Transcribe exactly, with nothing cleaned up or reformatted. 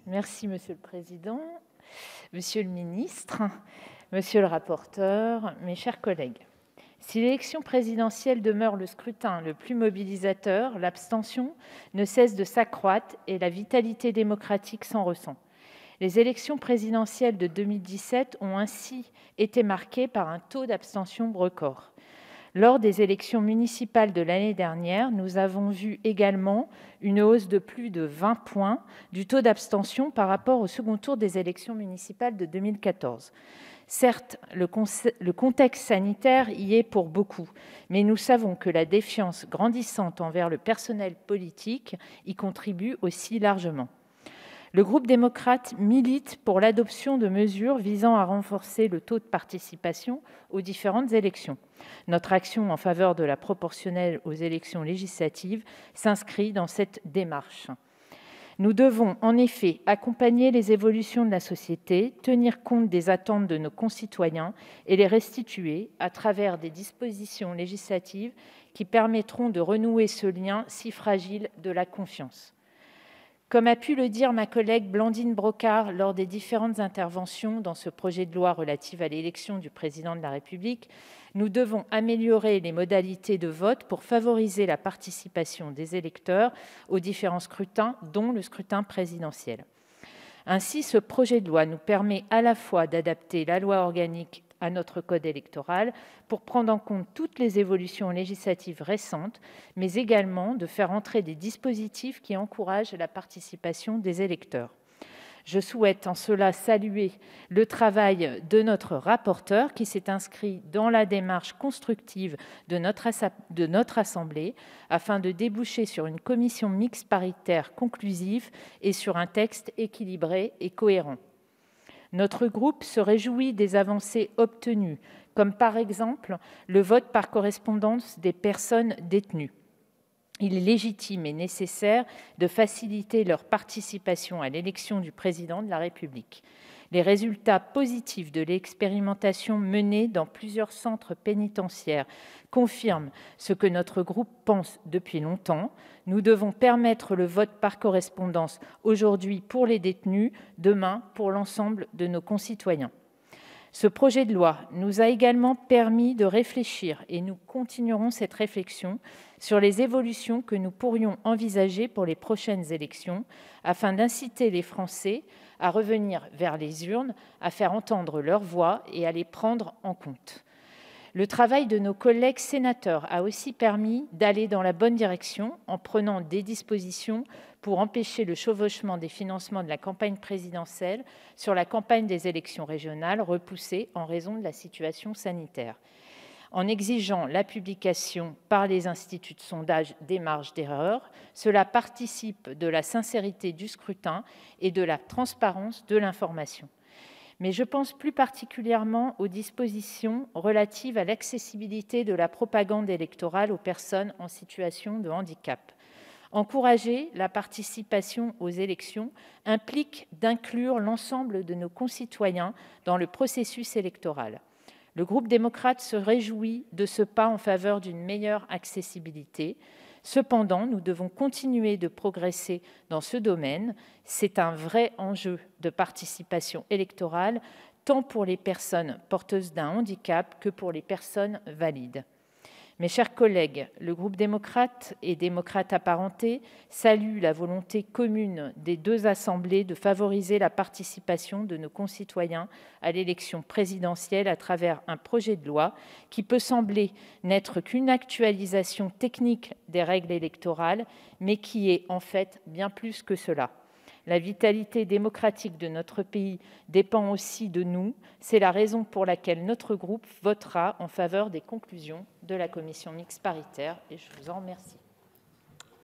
Merci, Monsieur le Président, Monsieur le Ministre, Monsieur le rapporteur, mes chers collègues. Si l'élection présidentielle demeure le scrutin le plus mobilisateur, l'abstention ne cesse de s'accroître et la vitalité démocratique s'en ressent. Les élections présidentielles de deux mille dix-sept ont ainsi été marquées par un taux d'abstention record. Lors des élections municipales de l'année dernière, nous avons vu également une hausse de plus de vingt points du taux d'abstention par rapport au second tour des élections municipales de deux mille quatorze. Certes, le, le contexte sanitaire y est pour beaucoup, mais nous savons que la défiance grandissante envers le personnel politique y contribue aussi largement. Le groupe démocrate milite pour l'adoption de mesures visant à renforcer le taux de participation aux différentes élections. Notre action en faveur de la proportionnelle aux élections législatives s'inscrit dans cette démarche. Nous devons en effet accompagner les évolutions de la société, tenir compte des attentes de nos concitoyens et les restituer à travers des dispositions législatives qui permettront de renouer ce lien si fragile de la confiance. Comme a pu le dire ma collègue Blandine Brocard lors des différentes interventions dans ce projet de loi relatif à l'élection du président de la République, nous devons améliorer les modalités de vote pour favoriser la participation des électeurs aux différents scrutins, dont le scrutin présidentiel. Ainsi, ce projet de loi nous permet à la fois d'adapter la loi organique à notre code électoral pour prendre en compte toutes les évolutions législatives récentes, mais également de faire entrer des dispositifs qui encouragent la participation des électeurs. Je souhaite en cela saluer le travail de notre rapporteur qui s'est inscrit dans la démarche constructive de notre, de notre Assemblée afin de déboucher sur une commission mixte paritaire conclusive et sur un texte équilibré et cohérent. Notre groupe se réjouit des avancées obtenues, comme par exemple le vote par correspondance des personnes détenues. Il est légitime et nécessaire de faciliter leur participation à l'élection du président de la République. Les résultats positifs de l'expérimentation menée dans plusieurs centres pénitentiaires confirment ce que notre groupe pense depuis longtemps. Nous devons permettre le vote par correspondance aujourd'hui pour les détenus, demain pour l'ensemble de nos concitoyens. Ce projet de loi nous a également permis de réfléchir, et nous continuerons cette réflexion, sur les évolutions que nous pourrions envisager pour les prochaines élections, afin d'inciter les Français à revenir vers les urnes, à faire entendre leur voix et à les prendre en compte. Le travail de nos collègues sénateurs a aussi permis d'aller dans la bonne direction en prenant des dispositions pour empêcher le chevauchement des financements de la campagne présidentielle sur la campagne des élections régionales repoussée en raison de la situation sanitaire. En exigeant la publication par les instituts de sondage des marges d'erreur, cela participe de la sincérité du scrutin et de la transparence de l'information. Mais je pense plus particulièrement aux dispositions relatives à l'accessibilité de la propagande électorale aux personnes en situation de handicap. Encourager la participation aux élections implique d'inclure l'ensemble de nos concitoyens dans le processus électoral. Le groupe démocrate se réjouit de ce pas en faveur d'une meilleure accessibilité. Cependant, nous devons continuer de progresser dans ce domaine. C'est un vrai enjeu de participation électorale, tant pour les personnes porteuses d'un handicap que pour les personnes valides. Mes chers collègues, le groupe démocrate et démocrate apparenté salue la volonté commune des deux assemblées de favoriser la participation de nos concitoyens à l'élection présidentielle à travers un projet de loi qui peut sembler n'être qu'une actualisation technique des règles électorales, mais qui est en fait bien plus que cela. La vitalité démocratique de notre pays dépend aussi de nous. C'est la raison pour laquelle notre groupe votera en faveur des conclusions de la commission mixte paritaire. Et je vous en remercie.